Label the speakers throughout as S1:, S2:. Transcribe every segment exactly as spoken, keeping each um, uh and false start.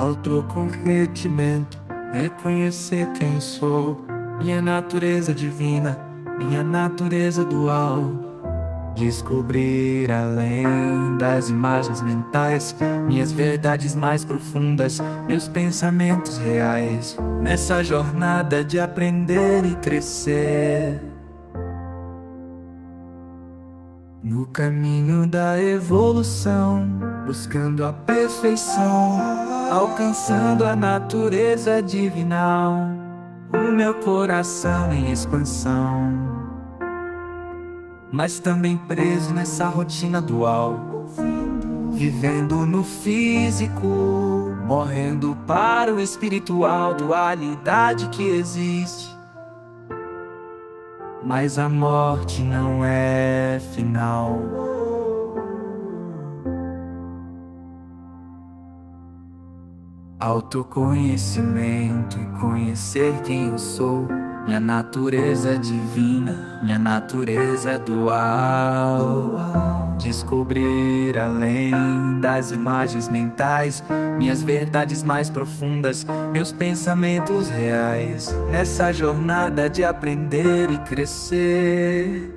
S1: Autocomprometimento, reconhecer quem sou, minha natureza divina, minha natureza dual. Descobrir além das imagens mentais, minhas verdades mais profundas, meus pensamentos reais. Nessa jornada de aprender e crescer, no caminho da evolução, buscando a perfeição, alcançando a natureza divinal. O meu coração em expansão, mas também preso nessa rotina dual, vivendo no físico, morrendo para o espiritual. Dualidade que existe, mas a morte não é final. Autoconhecimento e conhecer quem eu sou, minha natureza divina, minha natureza dual. Descobrir além das imagens mentais, minhas verdades mais profundas, meus pensamentos reais. Nessa jornada de aprender e crescer,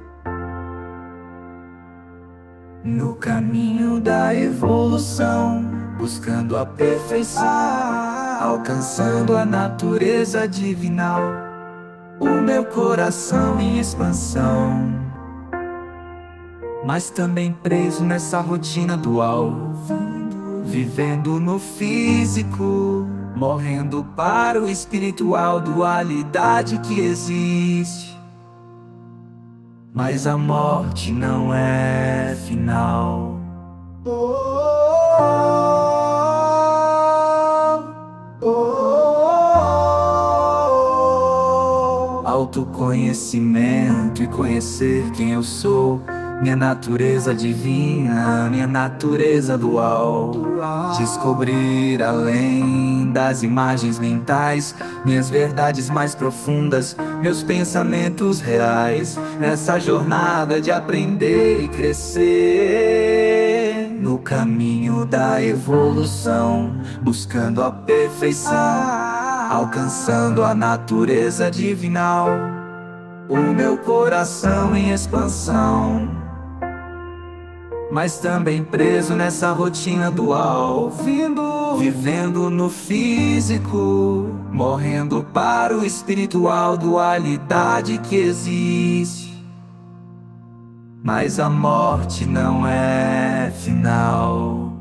S1: no caminho da evolução, buscando a perfeição, alcançando a natureza divinal. O meu coração em expansão, mas também preso nessa rotina dual, vivendo no físico, morrendo para o espiritual. Dualidade que existe, mas a morte não é final. Autoconhecimento e conhecer quem eu sou, minha natureza divina, minha natureza dual. Descobrir além das imagens mentais, minhas verdades mais profundas, meus pensamentos reais. Nessa jornada de aprender e crescer, no caminho da evolução, buscando a perfeição, alcançando a natureza divinal. O meu coração em expansão, mas também preso nessa rotina dual, vindo, vivendo no físico, morrendo para o espiritual. Dualidade que existe, mas a morte não é final.